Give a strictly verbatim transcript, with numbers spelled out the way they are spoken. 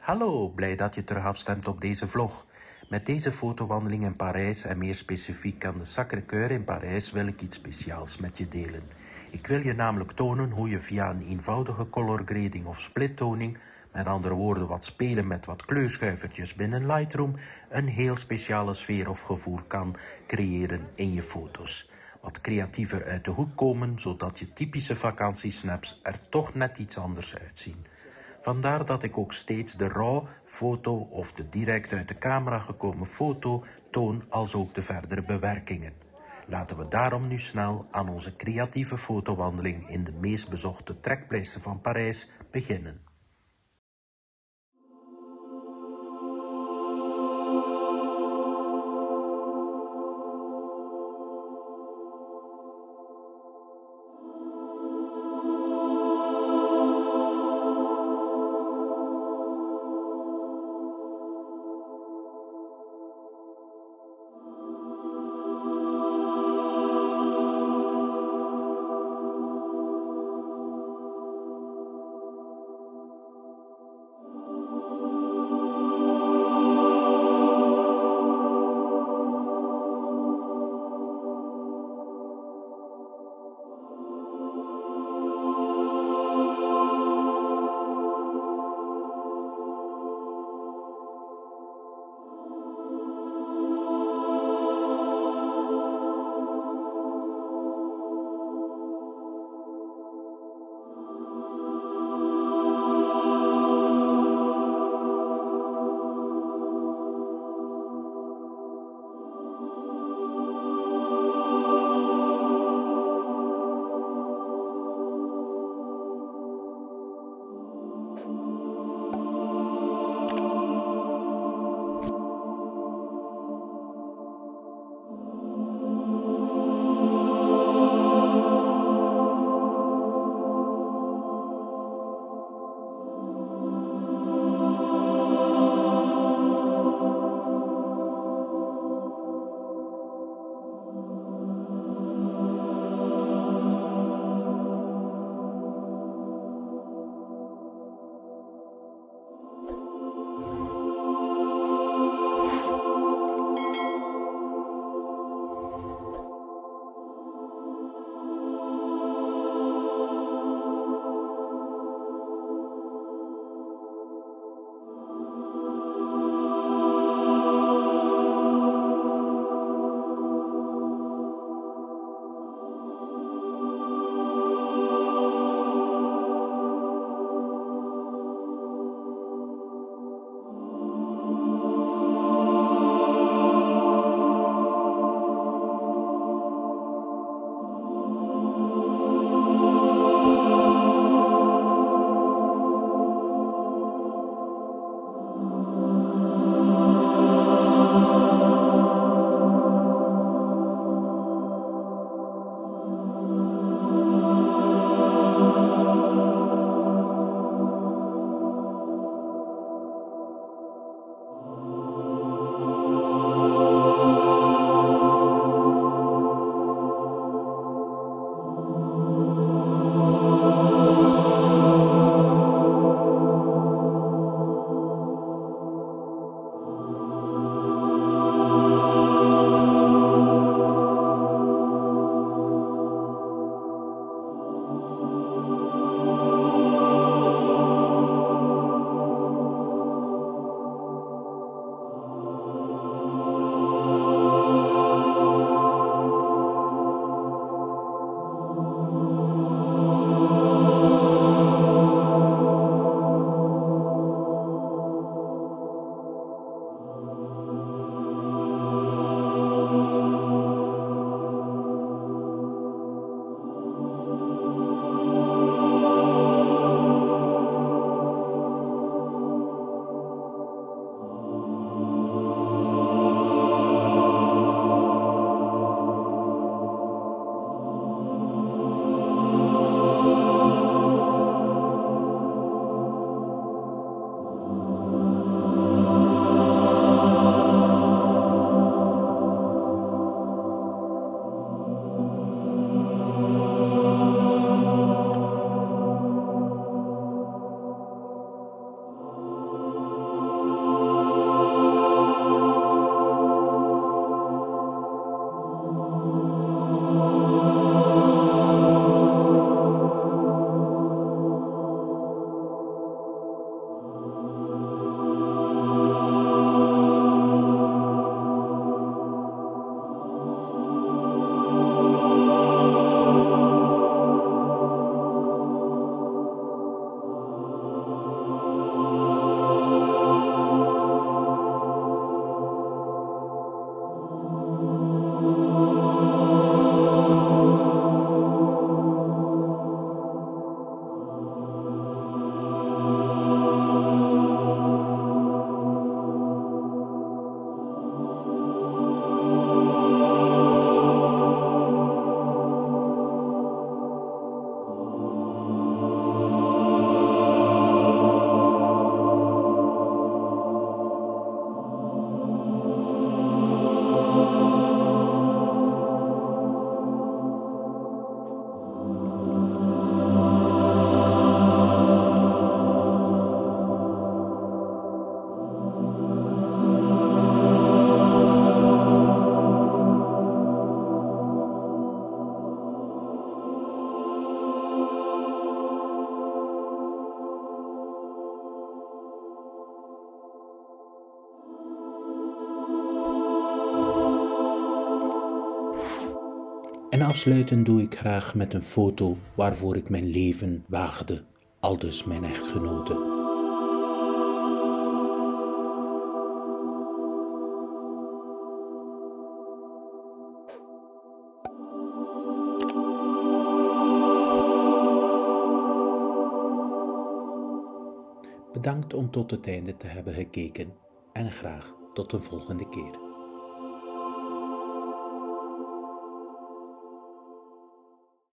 Hallo, blij dat je terug afstemt op deze vlog. Met deze fotowandeling in Parijs en meer specifiek aan de Sacré-Cœur in Parijs wil ik iets speciaals met je delen. Ik wil je namelijk tonen hoe je via een eenvoudige color grading of splittoning, met andere woorden wat spelen met wat kleurschuivertjes binnen Lightroom, een heel speciale sfeer of gevoel kan creëren in je foto's. Wat creatiever uit de hoek komen, zodat je typische vakantiesnaps er toch net iets anders uitzien. Vandaar dat ik ook steeds de raw foto of de direct uit de camera gekomen foto toon, als ook de verdere bewerkingen. Laten we daarom nu snel aan onze creatieve fotowandeling in de meest bezochte trekpleister van Parijs beginnen. Afsluiten doe ik graag met een foto waarvoor ik mijn leven waagde, aldus mijn echtgenote. Bedankt om tot het einde te hebben gekeken en graag tot een volgende keer.